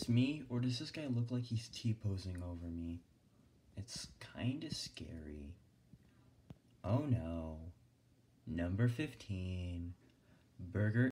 this me, or does this guy look like he's T-posing over me? It's kinda scary. Oh no. Number 15. Burger